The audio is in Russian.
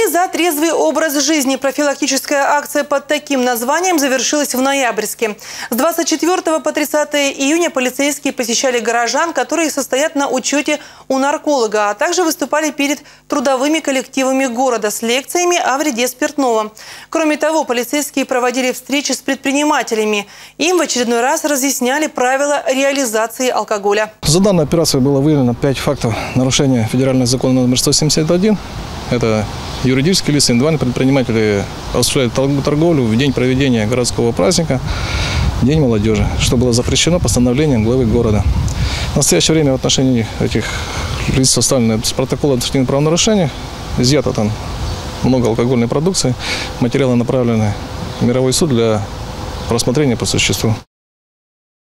Мы за трезвый образ жизни. Профилактическая акция под таким названием завершилась в Ноябрьске. С 24 по 30 июня полицейские посещали горожан, которые состоят на учете у нарколога, а также выступали перед трудовыми коллективами города с лекциями о вреде спиртного. Кроме того, полицейские проводили встречи с предпринимателями. Им в очередной раз разъясняли правила реализации алкоголя. За данной операцией было выявлено 5 фактов нарушения федерального закона номер 171. Это юридические лица, индивидуальные предприниматели осуществляют торговлю в день проведения городского праздника, День молодежи, что было запрещено постановлением главы города. В настоящее время в отношении этих лиц составлены протоколы о административных правонарушениях, изъято там много алкогольной продукции, материалы направлены в мировой суд для рассмотрения по существу.